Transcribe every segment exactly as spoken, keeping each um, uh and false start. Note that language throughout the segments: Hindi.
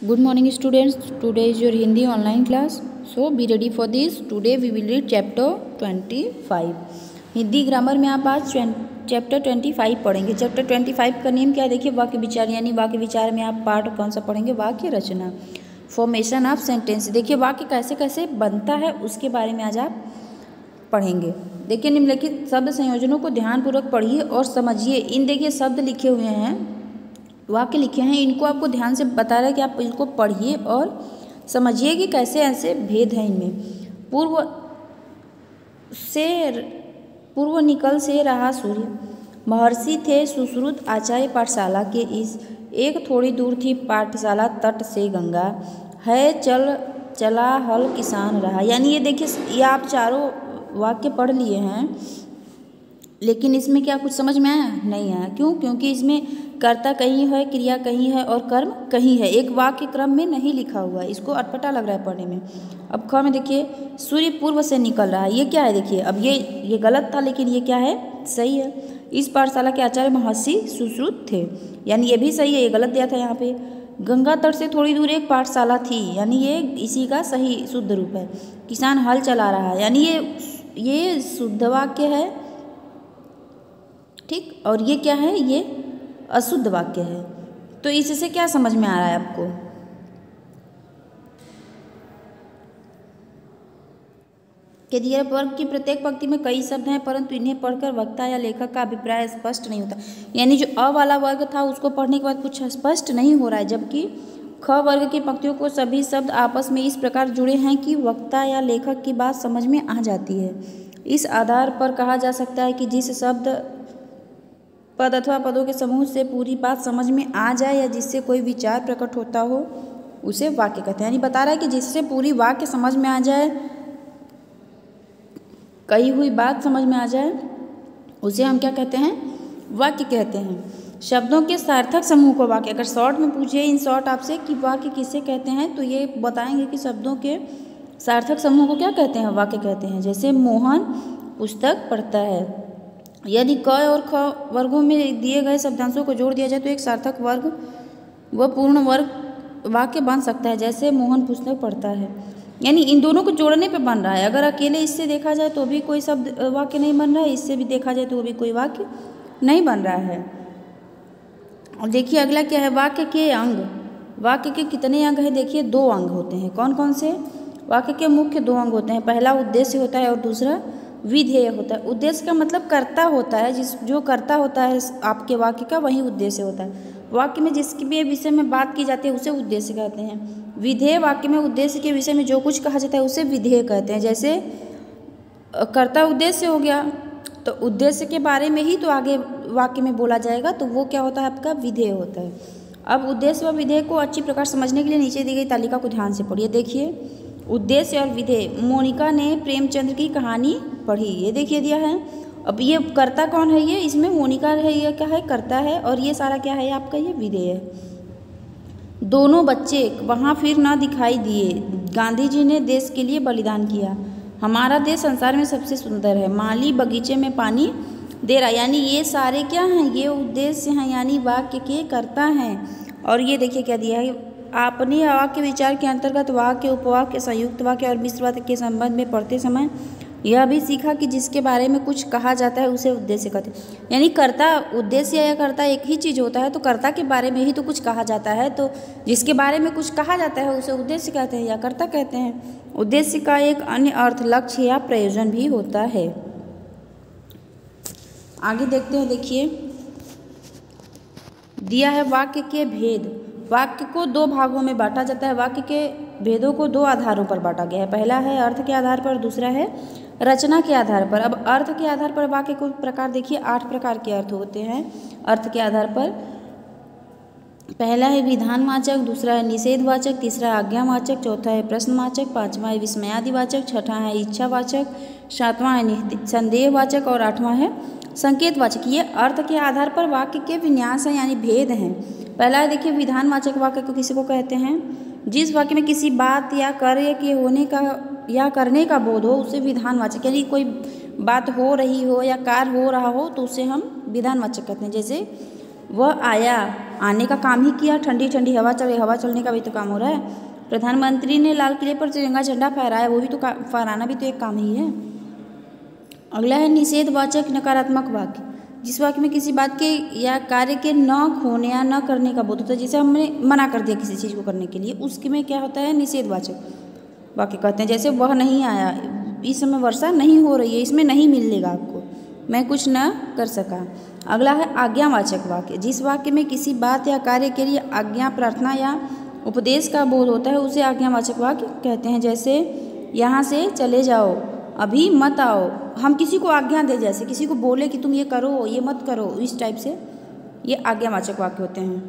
Good morning students. Today is your Hindi online class. So be ready for this. Today we will read chapter twenty-five. Hindi grammar में आप आज चैप्टर पच्चीस पढ़ेंगे। चैप्टर पच्चीस का नेम क्या है देखिए, वाक्य विचार, यानी वाक्य विचार में आप पार्ट कौन सा पढ़ेंगे, वाक्य रचना, फॉर्मेशन ऑफ सेंटेंस। देखिए वाक्य कैसे कैसे बनता है उसके बारे में आज आप पढ़ेंगे। देखिए निम्नलिखित शब्द संयोजनों को ध्यानपूर्वक पढ़िए और समझिए। इन देखिए शब्द लिखे हुए हैं, वाक्य लिखे हैं, इनको आपको ध्यान से बता रहा है कि आप इनको पढ़िए और समझिए कि कैसे ऐसे भेद हैं इनमें। पूर्व से पूर्व निकल से रहा सूर्य, महर्षि थे सुश्रुत आचार्य पाठशाला के इस, एक थोड़ी दूर थी पाठशाला तट से गंगा, है चल चला हल किसान रहा। यानी ये देखिए, ये आप चारों वाक्य पढ़ लिए हैं, लेकिन इसमें क्या कुछ समझ में आया? नहीं आया। क्यों? क्योंकि इसमें कर्ता कहीं है, क्रिया कहीं है और कर्म कहीं है, एक वाक्य क्रम में नहीं लिखा हुआ है। इसको अटपटा लग रहा है पढ़ने में। अब ख में देखिए, सूर्य पूर्व से निकल रहा है, ये क्या है देखिए। अब ये ये गलत था, लेकिन ये क्या है, सही है। इस पाठशाला के आचार्य महर्षि सुश्रुत थे, यानी ये भी सही है, ये गलत दिया था यहाँ पे। गंगा तट से थोड़ी दूर एक पाठशाला थी, यानी ये इसी का सही शुद्ध रूप है। किसान हल चला रहा है, यानी ये ये शुद्ध वाक्य है, ठीक। और ये क्या है, ये अशुद्ध वाक्य है। तो इससे क्या समझ में आ रहा है आपको? कि दिए वर्ग की प्रत्येक पंक्ति में कई शब्द हैं, परंतु इन्हें पढ़कर वक्ता या लेखक का अभिप्राय स्पष्ट नहीं होता। यानी जो अ वाला वर्ग था उसको पढ़ने के बाद कुछ स्पष्ट नहीं हो रहा है, जबकि ख वर्ग की पंक्तियों को सभी शब्द आपस में इस प्रकार जुड़े हैं कि वक्ता या लेखक की बात समझ में आ जाती है। इस आधार पर कहा जा सकता है कि जिस शब्द पद अथवा पदों के समूह से पूरी बात समझ में आ जाए या जिससे कोई विचार प्रकट होता हो उसे वाक्य कहते हैं। यानी बता रहा है कि जिससे पूरी वाक्य समझ में आ जाए, कही हुई बात समझ में आ जाए, उसे हम क्या कहते हैं, वाक्य कहते हैं। शब्दों के सार्थक समूह को वाक्य, अगर शॉर्ट में पूछे इन शॉर्ट आपसे कि वाक्य किसे कहते हैं, तो ये बताएंगे कि शब्दों के सार्थक समूह को क्या कहते हैं, वाक्य कहते हैं। जैसे मोहन पुस्तक पढ़ता है। यदि क और ख वर्गों में दिए गए शब्दांशों को जोड़ दिया जाए तो एक सार्थक वर्ग व पूर्ण वर्ग वाक्य बन सकता है। जैसे मोहन पुस्तक पढ़ता है, यानी इन दोनों को जोड़ने पे बन रहा है। अगर अकेले इससे देखा जाए तो भी कोई शब्द वाक्य नहीं बन रहा है, इससे भी देखा जाए तो भी कोई वाक्य नहीं बन रहा है। और देखिए अगला क्या है, वाक्य के अंग। वाक्य के कितने अंग हैं? देखिए दो अंग होते हैं। कौन कौन से? वाक्य के मुख्य दो अंग होते हैं। पहला उद्देश्य होता है और दूसरा विधेय होता है। उद्देश्य का मतलब कर्ता होता है, जिस जो कर्ता होता है आपके वाक्य का, वही उद्देश्य होता है। वाक्य में जिसके भी विषय में बात की जाती है उसे उद्देश्य कहते हैं। विधेय वाक्य में उद्देश्य के विषय में जो कुछ कहा जाता है उसे विधेय कहते हैं। जैसे कर्ता उद्देश्य हो गया, तो उद्देश्य के बारे में ही तो आगे वाक्य में बोला जाएगा, तो वो क्या होता है, आपका विधेय होता है। अब उद्देश्य व विधेय को अच्छी प्रकार समझने के लिए नीचे दी गई तालिका को ध्यान से पढ़िए। देखिए उद्देश्य और विधेय। मोनिका ने प्रेमचंद्र की कहानी पढ़ी, ये देखिए दिया है। अब ये कर्ता कौन है, ये इसमें मोनिका है, ये क्या है, कर्ता है, और ये सारा क्या है आपका, ये विधेय है। दोनों बच्चे वहाँ फिर ना दिखाई दिए, गांधी जी ने देश के लिए बलिदान किया, हमारा देश संसार में सबसे सुंदर है, माली बगीचे में पानी दे रहा। यानी ये सारे क्या हैं, ये उद्देश्य हैं, यानी वाक्य के कर्ता हैं। और ये देखिए क्या दिया है, आपने वाक्य विचार के अंतर्गत वाक्य, उपवाक्य, संयुक्त वाक्य और मिश्र वाक्य के संबंध में पढ़ते समय यह भी सीखा कि जिसके बारे में कुछ कहा जाता है उसे उद्देश्य कहते हैं। यानी कर्ता, उद्देश्य या कर्ता एक ही चीज़ होता है, तो कर्ता के बारे में ही तो कुछ कहा जाता है, तो जिसके बारे में कुछ कहा जाता है उसे उद्देश्य कहते हैं या कर्ता कहते हैं। उद्देश्य का एक अन्य अर्थ लक्ष्य या प्रयोजन भी होता है। आगे देखते हैं, देखिए दिया है वाक्य के भेद। वाक्य को दो भागों में बांटा जाता है। वाक्य के भेदों को दो आधारों पर बांटा गया है। पहला है अर्थ के आधार पर, दूसरा है रचना के आधार पर। अब अर्थ के आधार पर वाक्य को प्रकार देखिए, आठ प्रकार के अर्थ होते हैं अर्थ के आधार पर। पहला है विधानवाचक, दूसरा है निषेधवाचक, तीसरा है आज्ञावाचक, चौथा है प्रश्नवाचक, पांचवा है विस्मयादिवाचक, छठा है इच्छावाचक, सातवां है संदेहवाचक और आठवां है संकेतवाचक। ये अर्थ के आधार पर वाक्य के विन्यास हैं, यानी भेद हैं। पहला है देखिए विधानवाचक वाक्य को किसी को कहते हैं, जिस वाक्य में किसी बात या कार्य के होने का या करने का बोध हो उसे विधानवाचक, यानी कोई बात हो रही हो या कार्य हो रहा हो तो उसे हम विधानवाचक कहते हैं। जैसे वह आया, आने का काम ही किया। ठंडी ठंडी हवा चल रही, हवा चलने का भी तो काम हो रहा है। प्रधानमंत्री ने लाल किले पर तिरंगा झंडा फहराया, वो भी तो फहराना भी तो एक काम ही है। अगला है निषेधवाचक नकारात्मक वाक्य, जिस वाक्य में किसी बात के या कार्य के न होने या न करने का बोध होता है। जैसे हमने मना कर दिया किसी चीज़ को करने के लिए, उसके में क्या होता है, निषेधवाचक वाक्य कहते हैं। जैसे वह नहीं आया, इस समय वर्षा नहीं हो रही है, इसमें नहीं मिलेगा आपको, मैं कुछ न कर सका। अगला है आज्ञावाचक वाक्य, जिस वाक्य में किसी बात या कार्य के लिए आज्ञा, प्रार्थना या उपदेश का बोध होता है, उसे आज्ञावाचक वाक्य कहते हैं। जैसे यहाँ से चले जाओ, अभी मत आओ। हम किसी को आज्ञा दे, जैसे किसी को बोले कि तुम ये करो, ये मत करो, इस टाइप से ये आज्ञावाचक वाक्य होते हैं।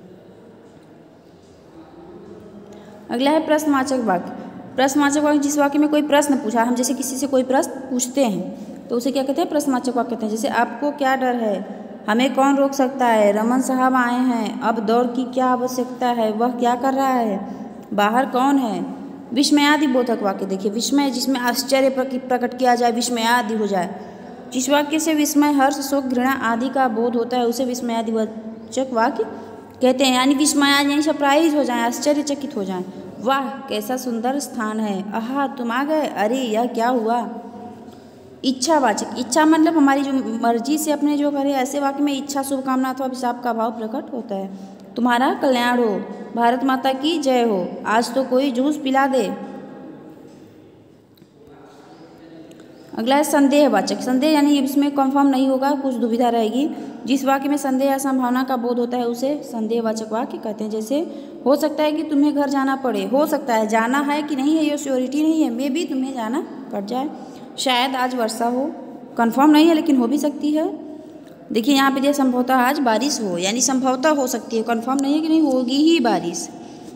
अगला है प्रश्नवाचक वाक्य। प्रश्नवाचक वाक्य, जिस वाक्य में कोई प्रश्न पूछा, हम जैसे किसी से कोई प्रश्न पूछते हैं तो उसे क्या कहते हैं, प्रश्नवाचक वाक्य कहते हैं। जैसे आपको क्या डर है, हमें कौन रोक सकता है, रमन साहब आए हैं, अब दौड़ की क्या आवश्यकता है, वह क्या कर रहा है, बाहर कौन है। विस्मयादि बोधक वाक्य देखिए, विस्मय जिसमें आश्चर्य प्रकट किया जाए, विस्मयादि हो जाए। जिस वाक्य से विस्मय, हर्ष, शोक, घृणा आदि का बोध होता है, उसे विस्मयादि वाचक वाक्य कहते हैं। यानी विस्मयादि यानी सरप्राइज हो जाए, आश्चर्यचकित हो जाए। वाह कैसा सुंदर स्थान है, आहा तुम आ गए, अरे यह क्या हुआ। इच्छावाचक, इच्छा मतलब हमारी जो मर्जी से अपने जो करे, ऐसे वाक्य में इच्छा, शुभकामना अथवा अभिशाप का भाव प्रकट होता है। तुम्हारा कल्याण हो, भारत माता की जय हो, आज तो कोई जूस पिला दे। अगला है संदेहवाचक। संदेह यानी इसमें कंफर्म नहीं होगा, कुछ दुविधा रहेगी। जिस वाक्य में संदेह या संभावना का बोध होता है, उसे संदेहवाचक वाक्य कहते हैं। जैसे हो सकता है कि तुम्हें घर जाना पड़े, हो सकता है, जाना है कि नहीं है ये श्योरिटी नहीं है, मे भी तुम्हें जाना पड़ जाए। शायद आज वर्षा हो, कंफर्म नहीं है लेकिन हो भी सकती है। देखिए यहाँ पे दिया संभवतः आज बारिश हो, यानी संभवतः हो सकती है, कंफर्म नहीं है कि नहीं होगी ही बारिश।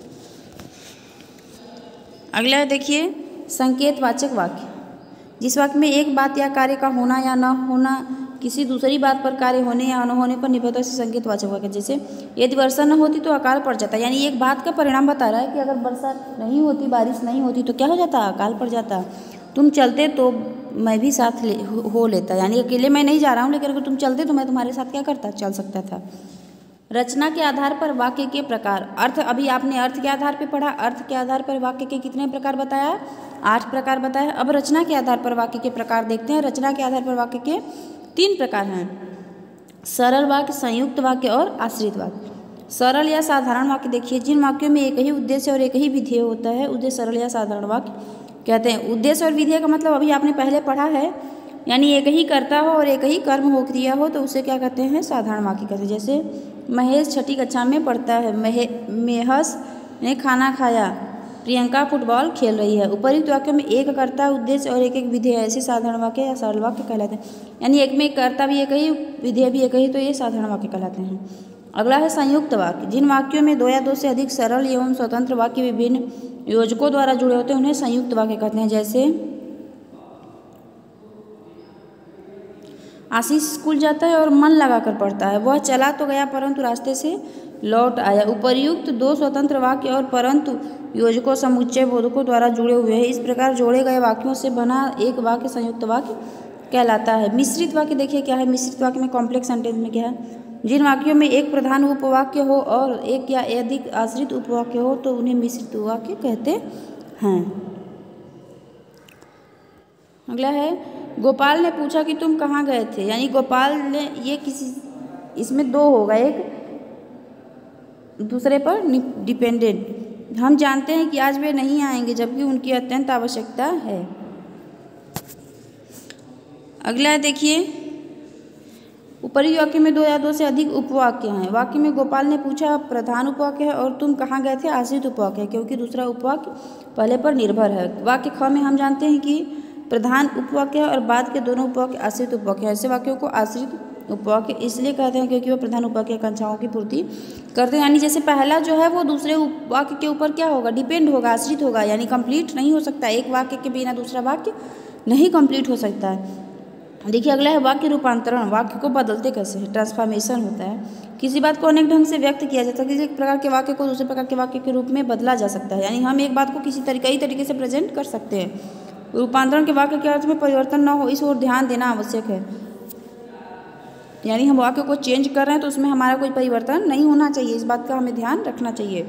अगला देखिए संकेतवाचक वाक्य, जिस वाक्य में एक बात या कार्य का होना या न होना किसी दूसरी बात पर कार्य होने या न होने पर निर्भर से संकेतवाचक वाक्य। जैसे यदि वर्षा न होती तो अकाल पड़ जाता, यानी एक बात का परिणाम बता रहा है कि अगर वर्षा नहीं होती, बारिश नहीं होती तो क्या हो जाता, अकाल पड़ जाता। तुम चलते तो मैं भी साथ ले हो लेता, यानी अकेले मैं नहीं जा रहा हूँ, लेकिन अगर तुम चलते तो मैं तुम्हारे साथ क्या करता, चल सकता था। रचना के आधार पर वाक्य के प्रकार। अर्थ, अभी आपने अर्थ के आधार पर पढ़ा, अर्थ के आधार पर वाक्य के कितने प्रकार बताया, आठ प्रकार बताया। अब रचना के आधार पर वाक्य के प्रकार देखते हैं। रचना के आधार पर वाक्य के तीन प्रकार हैं, सरल वाक्य, संयुक्त वाक्य और आश्रित वाक्य। सरल या साधारण वाक्य देखिए, जिन वाक्यों में एक ही उद्देश्य और एक ही विधेय होता है, उसे सरल या साधारण वाक्य कहते हैं। उद्देश्य और विधेय का मतलब अभी आपने पहले पढ़ा है, यानी एक ही कर्ता हो और एक ही कर्म हो, क्रिया हो, तो उसे क्या कहते हैं, साधारण वाक्य कहते हैं। जैसे महेश छठी कक्षा में पढ़ता है, महे मेहस ने खाना खाया, प्रियंका फुटबॉल खेल रही है। उपयुक्त वाक्यों में एक कर्ता, उद्देश्य और एक एक विधेय, ऐसे साधारण वाक्य या सरल वाक्य कहलाते हैं। यानी एक में कर्ता भी एक ही, विधेय भी एक ही, तो ये साधारण वाक्य कहलाते हैं। अगला है संयुक्त वाक्य, जिन वाक्यों में दो या दो से अधिक सरल एवं स्वतंत्र वाक्य विभिन्न योजकों द्वारा जुड़े होते हैं, उन्हें संयुक्त वाक्य कहते हैं। जैसे आशीष स्कूल जाता है और मन लगाकर पढ़ता है, वह चला तो गया परंतु रास्ते से लौट आया। उपर्युक्त दो स्वतंत्र वाक्य और परंतु योजकों, समुच्चय, बोधकों द्वारा जुड़े हुए हैं। इस प्रकार जोड़े गए वाक्यों से बना एक वाक्य संयुक्त वाक्य कहलाता है। मिश्रित वाक्य देखिए क्या है, मिश्रित वाक्य में कॉम्प्लेक्स सेंटेंस में क्या है, जिन वाक्यों में एक प्रधान उपवाक्य हो और एक या अधिक आश्रित उपवाक्य हो तो उन्हें मिश्रित वाक्य कहते हैं। अगला है गोपाल ने पूछा कि तुम कहाँ गए थे, यानी गोपाल ने, ये किसी, इसमें दो होगा, एक दूसरे पर डिपेंडेंट। हम जानते हैं कि आज वे नहीं आएंगे जबकि उनकी अत्यंत आवश्यकता है। अगला देखिए, ऊपरी वाक्य में दो या दो से अधिक उपवाक्य हैं। वाक्य में गोपाल ने पूछा प्रधान उपवाक्य है और तुम कहाँ गए थे आश्रित उपवाक्य है, क्योंकि दूसरा उपवाक्य पहले पर निर्भर है। वाक्य ख में हम जानते हैं कि प्रधान उपवाक्य है और बाद के दोनों उपवाक्य आश्रित उपवाक्य है। ऐसे वाक्यों को आश्रित उपवाक्य इसलिए कहते हैं क्योंकि वह प्रधान उपवाक्य आकांक्षाओं की पूर्ति करते हैं। यानी जैसे पहला जो है वो दूसरे वाक्य के ऊपर क्या होगा, डिपेंड होगा, आश्रित होगा, यानी कंप्लीट नहीं हो सकता। एक वाक्य के बिना दूसरा वाक्य नहीं कंप्लीट हो सकता है। देखिए अगला है वाक्य रूपांतरण। वाक्य को बदलते कैसे है, ट्रांसफॉर्मेशन होता है। किसी बात को अनेक ढंग से व्यक्त किया जाता है, किसी एक प्रकार के वाक्य को दूसरे प्रकार के वाक्य के रूप में बदला जा सकता है। यानी हम एक बात को किसी तरीके कई तरीके से प्रेजेंट कर सकते हैं। रूपांतरण के वाक्य के अर्थ में परिवर्तन न हो, इस ओर ध्यान देना आवश्यक है। यानी हम वाक्य को चेंज कर रहे हैं तो उसमें हमारा कोई परिवर्तन नहीं होना चाहिए, इस बात का हमें ध्यान रखना चाहिए।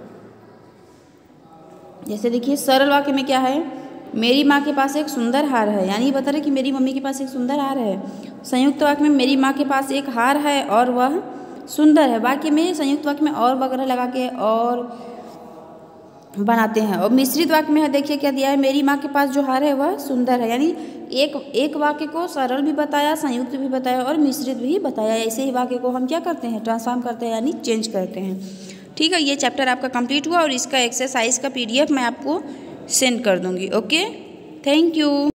जैसे देखिए सरल वाक्य में क्या है, मेरी माँ के पास एक सुंदर हार है, यानी ये बता रहे कि मेरी मम्मी के पास एक सुंदर हार है। संयुक्त वाक्य में मेरी माँ के पास एक हार है और वह सुंदर है। वाक्य में संयुक्त वाक्य में और वगैरह लगा के और बनाते हैं। और मिश्रित वाक्य में है, देखिए क्या दिया है, मेरी माँ के पास जो हार है वह सुंदर है। यानी एक एक वाक्य को सरल भी बताया, संयुक्त भी बताया और मिश्रित भी बताया। ऐसे ही वाक्य को हम क्या करते हैं, ट्रांसफॉर्म करते हैं यानी चेंज करते हैं। ठीक है, ये चैप्टर आपका कंप्लीट हुआ और इसका एक्सरसाइज का पीडीएफ मैं आपको सेंड कर दूंगी। Okay, thank you.